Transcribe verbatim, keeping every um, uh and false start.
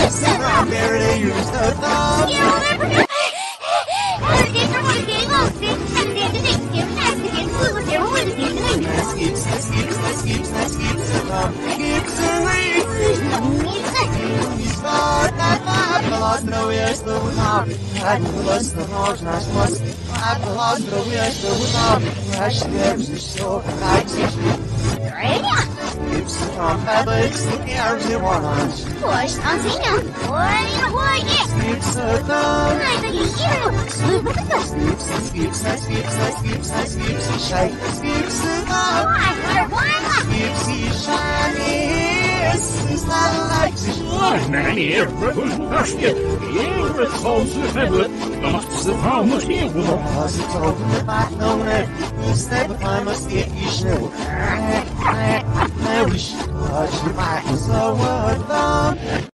Strawberry, you're so dumb. Skips, skips, skips, skips, skips away. Lost no wiesz, to uznam. Jak lost no można śmos. Jak lost no wiesz, to uznam. Weź wiem, że się tak się Skips from fabrics, the gears you want. Push on Tina. Ой, ой, yes. Skips are done. Ай, такие хитрые. Слышно, как это? Skips, skips, skips, skips, skips, shake. Skips are done. Ой, ой, ой. Skips is shiny. It's not like Meneer, wachtje. Hier, het zal ze hebben. Dat is de vrouw nog niet geworden. Als het over de back dan net. Dus dat ik must get you snel. I wish. Als je back is zo wat dan.